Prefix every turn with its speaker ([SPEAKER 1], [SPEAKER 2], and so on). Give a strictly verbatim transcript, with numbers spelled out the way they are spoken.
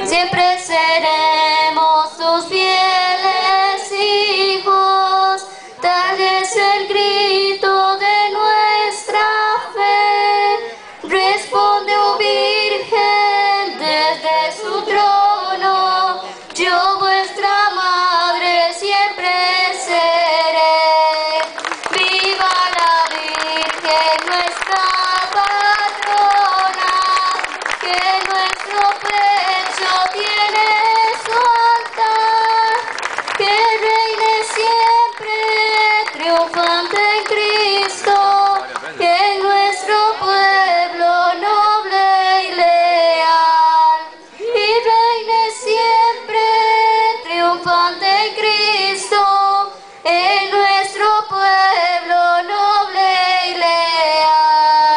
[SPEAKER 1] siempre seremos tus fieles hijos. Tal es el grito de nuestra fe. Responde, oh Virgen, desde su trono. Yo, vuestra madre, siempre seré. Viva la Virgen, nuestra patrona, que nuestro pecho tiene su altar, que reine siempre triunfante en Cristo, que en nuestro pueblo noble y leal, y reine siempre triunfante en Cristo.